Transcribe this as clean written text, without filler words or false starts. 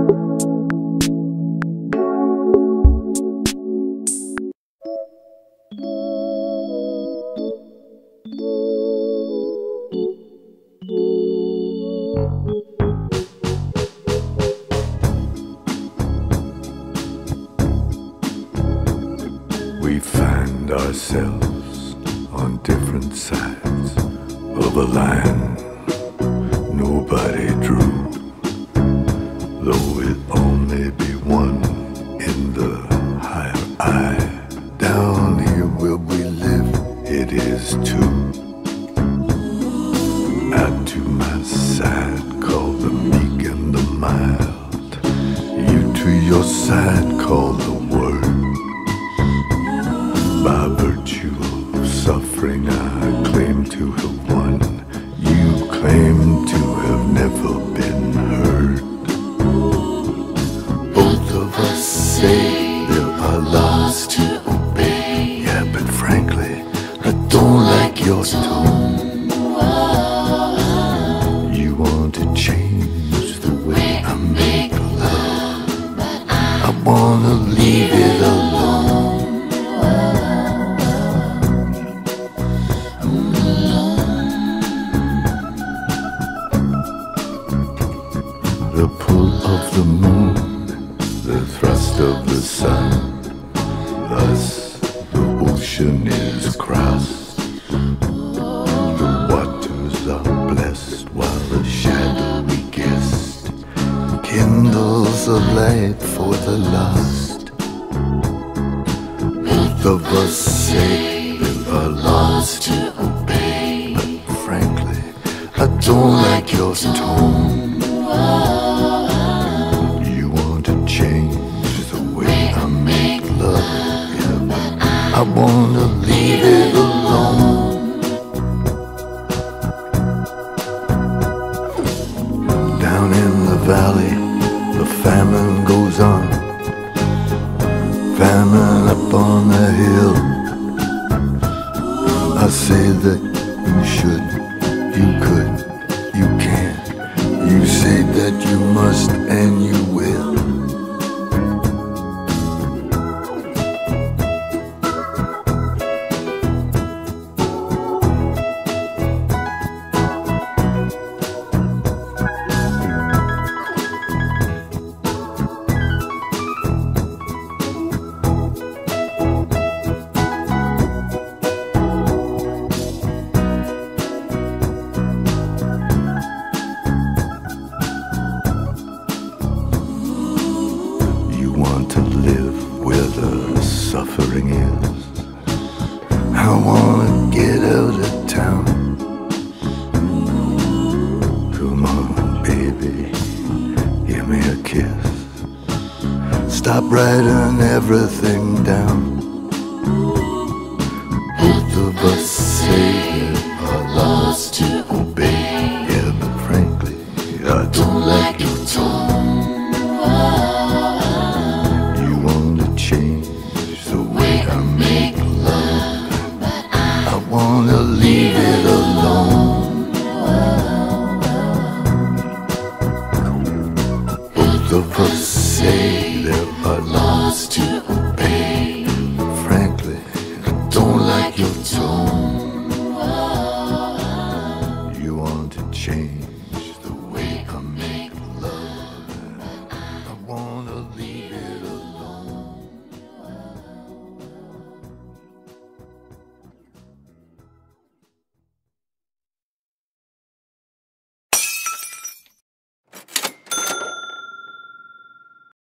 We find ourselves on different sides of a line nobody drew, though it only be one in the higher eye. Down here where we live, it is two. Out to my side, call the meek and the mild. You to your side, call the word. By virtue of suffering, I claim to have won. You claim to have never been heard. Both of us say there are laws to obey. Yeah, but frankly, I don't like your tone. You want to change the way I make love. I wanna leave it alone. The pull of the moon, the thrust of the sun, thus the ocean is crossed. The waters are blessed while the shadowy guest kindles a light for the lost. Both of us say there are laws to obey, but frankly, I don't like your tone. You want to change the way I make love, yeah, but I wanna leave it alone. Down in the valley, the famine goes on. Famine up on the hill. I say that you should, you could, you can. You say that you must and you will. Want to live where the suffering is. I wanna get out of town. Come on, baby, give me a kiss. Stop writing everything down. Both of us say there are laws to obey. Yeah, but frankly, I don't like your tone. Change the way I make love. I wanna leave it alone. Both of us say there are laws to obey. Frankly, I don't like your tone.